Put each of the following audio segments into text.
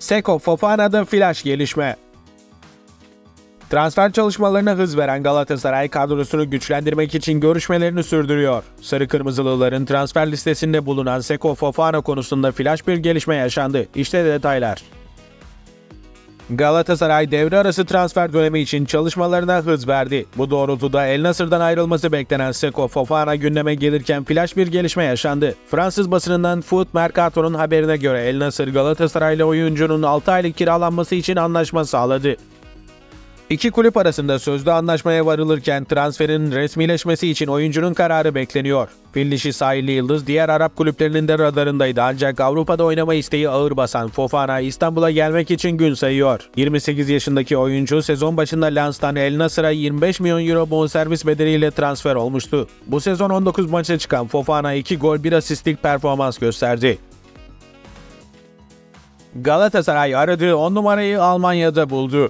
Seko Fofana'da flash gelişme. Transfer çalışmalarına hız veren Galatasaray kadrosunu güçlendirmek için görüşmelerini sürdürüyor. Sarı Kırmızılıların transfer listesinde bulunan Seko Fofana konusunda flash bir gelişme yaşandı. İşte detaylar. Galatasaray devre arası transfer dönemi için çalışmalarına hız verdi. Bu doğrultuda El Nasır'dan ayrılması beklenen Seko Fofana gündeme gelirken flash bir gelişme yaşandı. Fransız basınından Foot Mercato'nun haberine göre El Nasır Galatasaraylı oyuncunun 6 aylık kiralanması için anlaşma sağladı. İki kulüp arasında sözlü anlaşmaya varılırken transferin resmileşmesi için oyuncunun kararı bekleniyor. Fil dişi sahilli yıldız diğer Arap kulüplerinin de radarındaydı ancak Avrupa'da oynama isteği ağır basan Fofana İstanbul'a gelmek için gün sayıyor. 28 yaşındaki oyuncu sezon başında Lens'tan El Nasır'a 25 milyon euro bonservis bedeliyle transfer olmuştu. Bu sezon 19 maça çıkan Fofana 2 gol 1 asistlik performans gösterdi. Galatasaray aradığı 10 numarayı Almanya'da buldu.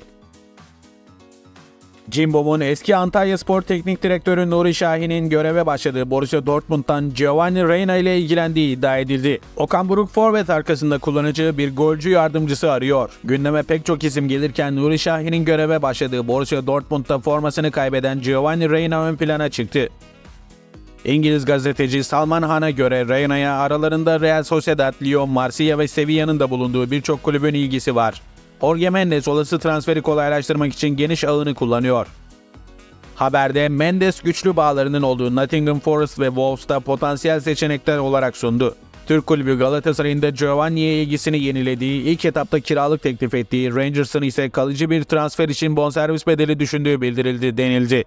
Cimbom'un eski Antalyaspor Teknik Direktörü Nuri Şahin'in göreve başladığı Borussia Dortmund'dan Giovanni Reyna ile ilgilendiği iddia edildi. Okan Buruk forvet arkasında kullanacağı bir golcü yardımcısı arıyor. Gündeme pek çok isim gelirken Nuri Şahin'in göreve başladığı Borussia Dortmund'da formasını kaybeden Giovanni Reyna ön plana çıktı. İngiliz gazeteci Salman Han'a göre Reyna'ya aralarında Real Sociedad, Lyon, Marsilya ve Sevilla'nın da bulunduğu birçok kulübün ilgisi var. Jorge Mendes olası transferi kolaylaştırmak için geniş ağını kullanıyor. Haberde Mendes güçlü bağlarının olduğu Nottingham Forest ve Wolves'ta potansiyel seçenekler olarak sundu. Türk kulübü Galatasaray'ın da Giovanni'ye ilgisini yenilediği, ilk etapta kiralık teklif ettiği, Rangers'ın ise kalıcı bir transfer için bonservis bedeli düşündüğü bildirildi denildi.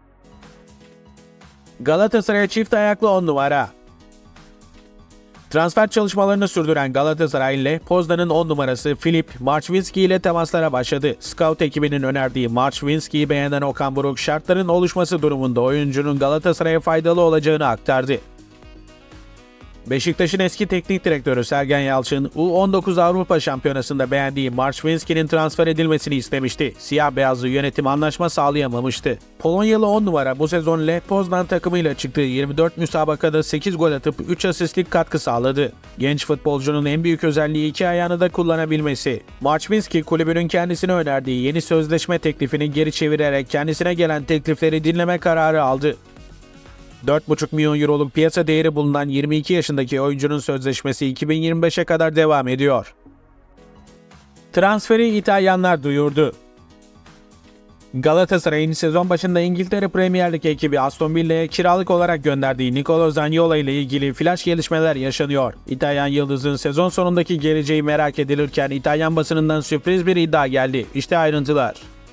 Galatasaray'a çift ayaklı 10 numara. Transfer çalışmalarını sürdüren Galatasaray ile Poznan'ın 10 numarası Filip Marczewski ile temaslara başladı. Scout ekibinin önerdiği Marczewski'yi beğenen Okan Buruk şartların oluşması durumunda oyuncunun Galatasaray'a faydalı olacağını aktardı. Beşiktaş'ın eski teknik direktörü Sergen Yalçın, U19 Avrupa Şampiyonası'nda beğendiği Marczewski'nin transfer edilmesini istemişti. Siyah beyazlı yönetim anlaşma sağlayamamıştı. Polonyalı 10 numara bu sezon Lech Poznan takımıyla çıktığı 24 müsabakada 8 gol atıp 3 asistlik katkı sağladı. Genç futbolcunun en büyük özelliği iki ayağını da kullanabilmesi. Marczewski kulübünün kendisine önerdiği yeni sözleşme teklifini geri çevirerek kendisine gelen teklifleri dinleme kararı aldı. 4,5 milyon euroluk piyasa değeri bulunan 22 yaşındaki oyuncunun sözleşmesi 2025'e kadar devam ediyor. Transferi İtalyanlar duyurdu. Galatasaray'ın sezon başında İngiltere Premier Lig ekibi Aston Villa'ya kiralık olarak gönderdiği Nicolo Zaniolo ile ilgili flash gelişmeler yaşanıyor. İtalyan yıldızın sezon sonundaki geleceği merak edilirken İtalyan basınından sürpriz bir iddia geldi. İşte ayrıntılar.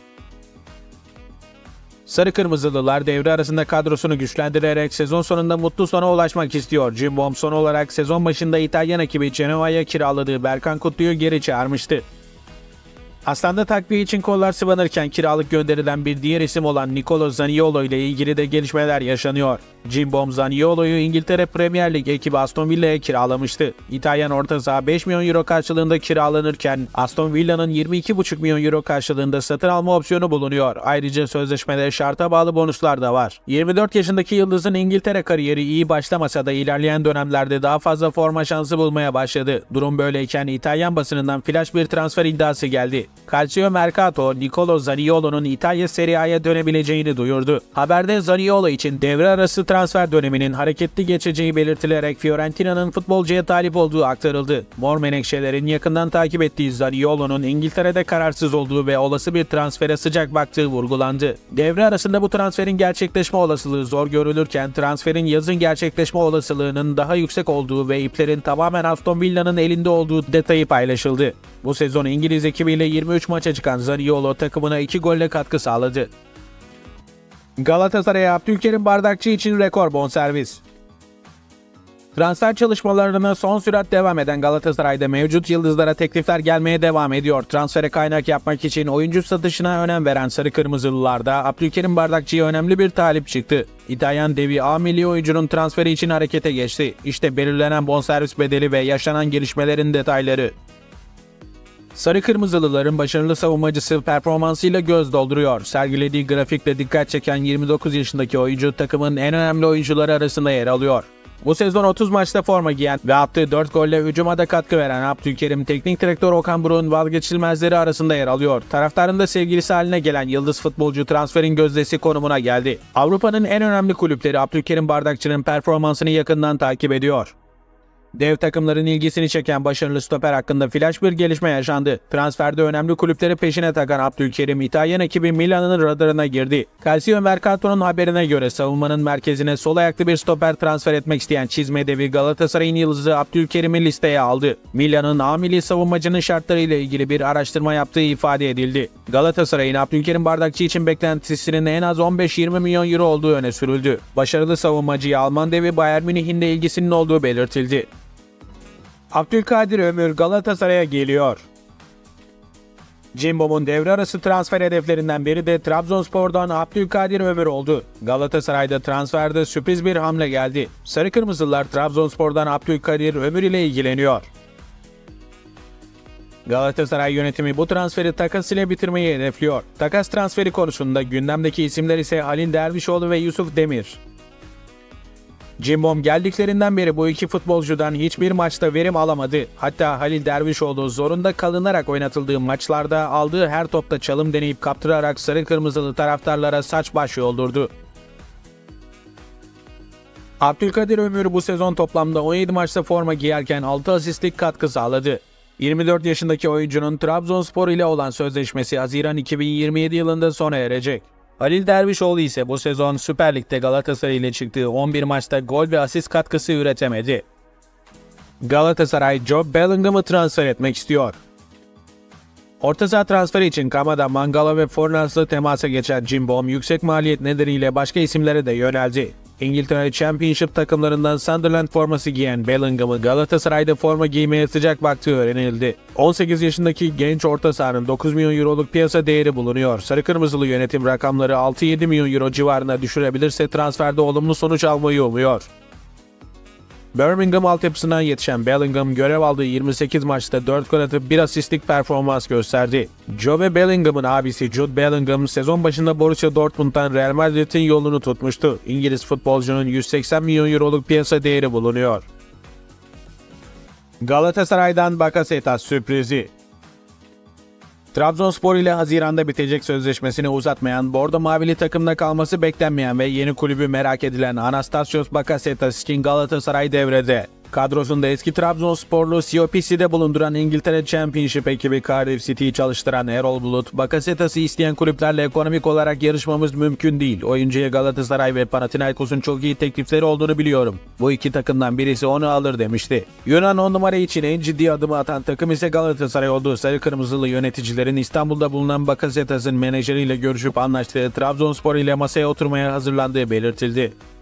Sarı Kırmızılılar devre arasında kadrosunu güçlendirerek sezon sonunda mutlu sona ulaşmak istiyor. Cimbom son olarak sezon başında İtalyan ekibi Genoa'ya kiraladığı Berkan Kutlu'yu geri çağırmıştı. Aslan'da takviye için kollar sıvanırken kiralık gönderilen bir diğer isim olan Nicolo Zaniolo ile ilgili de gelişmeler yaşanıyor. Cimbom Zaniolo'yu İngiltere Premier Lig ekibi Aston Villa'ya kiralamıştı. İtalyan orta saha 5 milyon euro karşılığında kiralanırken Aston Villa'nın 22,5 milyon euro karşılığında satın alma opsiyonu bulunuyor. Ayrıca sözleşmede şarta bağlı bonuslar da var. 24 yaşındaki yıldızın İngiltere kariyeri iyi başlamasa da ilerleyen dönemlerde daha fazla forma şansı bulmaya başladı. Durum böyleyken İtalyan basınından flash bir transfer iddiası geldi. Calcio Mercato, Nicolo Zaniolo'nun İtalya Serie A'ya dönebileceğini duyurdu. Haberde Zaniolo için devre arası transfer döneminin hareketli geçeceği belirtilerek Fiorentina'nın futbolcuya talip olduğu aktarıldı. Mor Menekşelerin yakından takip ettiği Zaniolo'nun İngiltere'de kararsız olduğu ve olası bir transfere sıcak baktığı vurgulandı. Devre arasında bu transferin gerçekleşme olasılığı zor görülürken transferin yazın gerçekleşme olasılığının daha yüksek olduğu ve iplerin tamamen Aston Villa'nın elinde olduğu detayı paylaşıldı. Bu sezon İngiliz ekibiyle 23 maça çıkan Zaniolo takımına 2 golle katkı sağladı. Galatasaray'a Abdülkerim Bardakçı için rekor bonservis. Transfer çalışmalarına son sürat devam eden Galatasaray'da mevcut yıldızlara teklifler gelmeye devam ediyor. Transfere kaynak yapmak için oyuncu satışına önem veren Sarı Kırmızılılarda Abdülkerim Bardakçı'ya önemli bir talip çıktı. İtalyan devi A milli oyuncunun transferi için harekete geçti. İşte belirlenen bonservis bedeli ve yaşanan gelişmelerin detayları. Sarı Kırmızılıların başarılı savunmacısı performansıyla göz dolduruyor. Sergilediği grafikle dikkat çeken 29 yaşındaki oyuncu takımın en önemli oyuncuları arasında yer alıyor. Bu sezon 30 maçta forma giyen ve attığı 4 golle hücuma da katkı veren Abdülkerim, teknik direktör Okan Buruk'un vazgeçilmezleri arasında yer alıyor. Taraftarın da sevgilisi haline gelen yıldız futbolcu transferin gözdesi konumuna geldi. Avrupa'nın en önemli kulüpleri Abdülkerim Bardakçı'nın performansını yakından takip ediyor. Dev takımların ilgisini çeken başarılı stoper hakkında flash bir gelişme yaşandı. Transferde önemli kulüpleri peşine takan Abdülkerim, İtalyan ekibi Milan'ın radarına girdi. Calcio Mercato'nun haberine göre savunmanın merkezine sol ayaklı bir stoper transfer etmek isteyen çizme devi Galatasaray'ın yıldızı Abdülkerim'i listeye aldı. Milan'ın A milli savunmacının şartlarıyla ilgili bir araştırma yaptığı ifade edildi. Galatasaray'ın Abdülkerim Bardakçı için beklentisinin en az 15-20 milyon euro olduğu öne sürüldü. Başarılı savunmacıya Alman devi Bayern Münih'in de ilgisinin olduğu belirtildi. Abdülkadir Ömür Galatasaray'a geliyor. Cimbom'un devre arası transfer hedeflerinden biri de Trabzonspor'dan Abdülkadir Ömür oldu. Galatasaray'da transferde sürpriz bir hamle geldi. Sarı Kırmızılar Trabzonspor'dan Abdülkadir Ömür ile ilgileniyor. Galatasaray yönetimi bu transferi takas ile bitirmeyi hedefliyor. Takas transferi konusunda gündemdeki isimler ise Halil Dervişoğlu ve Yusuf Demir. Cimbom geldiklerinden beri bu iki futbolcudan hiçbir maçta verim alamadı. Hatta Halil Dervişoğlu zorunda kalınarak oynatıldığı maçlarda aldığı her topta çalım deneyip kaptırarak sarı kırmızılı taraftarlara saç baş yoldurdu. Abdülkadir Ömür bu sezon toplamda 17 maçta forma giyerken 6 asistlik katkı sağladı. 24 yaşındaki oyuncunun Trabzonspor ile olan sözleşmesi Haziran 2027 yılında sona erecek. Halil Dervişoğlu ise bu sezon Süper Lig'de Galatasaray ile çıktığı 11 maçta gol ve asist katkısı üretemedi. Galatasaray Jude Bellingham'ı transfer etmek istiyor. Orta saha transferi için Kamada, Mangala ve Fornals'la temasa geçen Cimbom, yüksek maliyet nedeniyle başka isimlere de yöneldi. İngiltere Championship takımlarından Sunderland forması giyen Bellingham'ı Galatasaray'da forma giymeye sıcak baktığı öğrenildi. 18 yaşındaki genç orta sahanın 9 milyon euroluk piyasa değeri bulunuyor. Sarı Kırmızılı yönetim rakamları 6-7 milyon euro civarına düşürebilirse transferde olumlu sonuç almayı umuyor. Birmingham altyapısından yetişen Bellingham görev aldığı 28 maçta 4 gol atıp 1 asistlik performans gösterdi. Joe Bellingham'ın abisi Jude Bellingham sezon başında Borussia Dortmund'dan Real Madrid'in yolunu tutmuştu. İngiliz futbolcunun 180 milyon euroluk piyasa değeri bulunuyor. Galatasaray'dan Bakasetas sürprizi. Trabzonspor ile Haziran'da bitecek sözleşmesini uzatmayan, Bordo Mavili takımda kalması beklenmeyen ve yeni kulübü merak edilen Anastasios Bakasetas için Galatasaray devrede. Kadrosunda eski Trabzonsporlu Siopisi'de bulunduran İngiltere Championship ekibi Cardiff City'yi çalıştıran Erol Bulut, Bakasetas'ı isteyen kulüplerle ekonomik olarak yarışmamız mümkün değil. Oyuncuya Galatasaray ve Panathinaikos'un çok iyi teklifleri olduğunu biliyorum. Bu iki takımdan birisi onu alır demişti. Yunan 10 numara için en ciddi adımı atan takım ise Galatasaray olduğu sarı kırmızılı yöneticilerin İstanbul'da bulunan Bakasetas'ın menajeriyle görüşüp anlaştığı Trabzonspor ile masaya oturmaya hazırlandığı belirtildi.